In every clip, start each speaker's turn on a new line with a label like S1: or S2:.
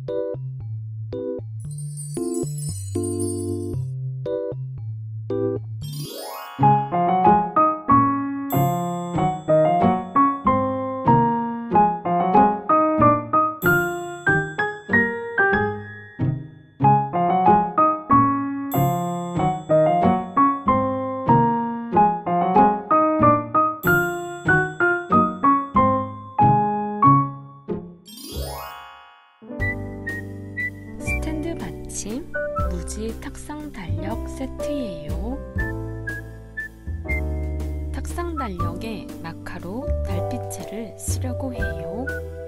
S1: 스탠드 받침 무지 탁상 달력 세트예요. 탁상 달력에 마카로 달빛체를 쓰려고 해요.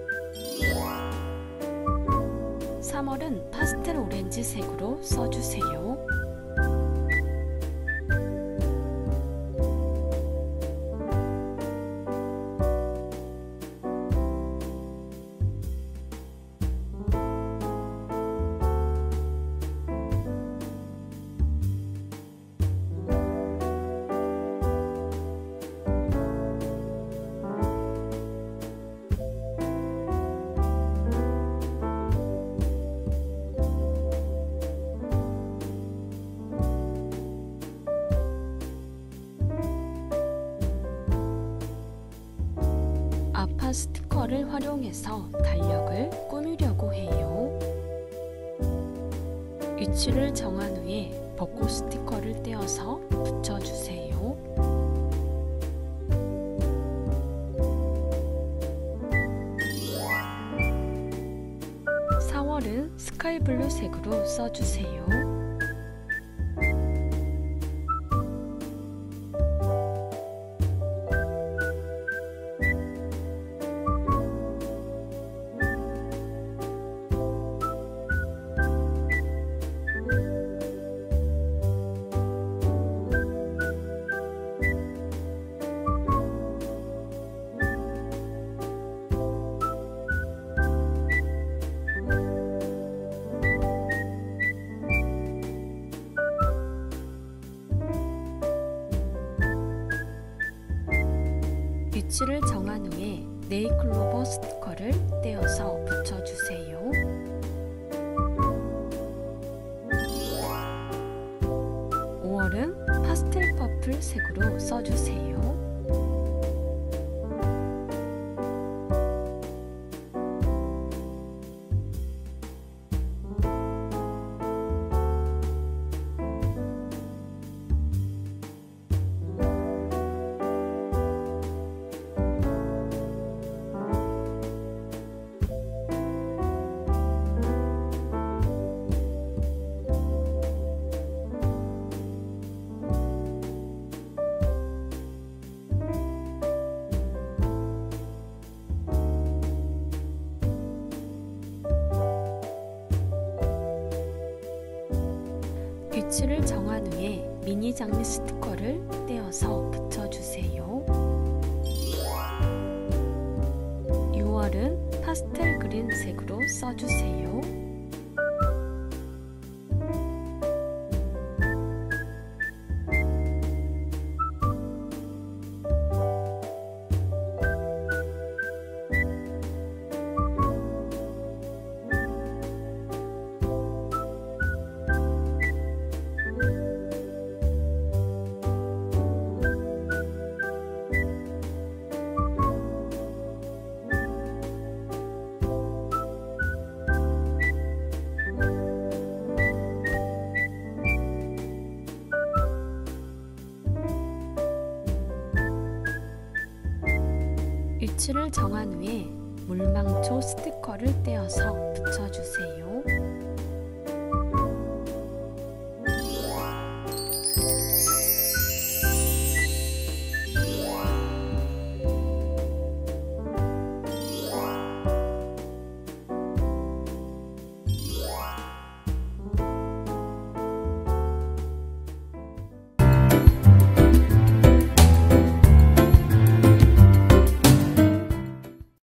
S1: 3월은 파스텔 오렌지 색으로 써주세요. 아파 스티커를 활용해서 달력을 꾸미려고 해요. 위치를 정한 후에 벚꽃 스티커를 떼어서 붙여주세요. 4월은 스카이블루 색으로 써주세요. 위치를 정한 후에 네잎클로버 스티커를 떼어서 붙여주세요. 5월은 파스텔 퍼플 색으로 써주세요. 위치를 정한 후에 미니 장미 스티커를 떼어서 붙여주세요. 6월은 파스텔 그린 색으로 써주세요. 위치를 정한 후에 물망초 스티커를 떼어서 붙여주세요.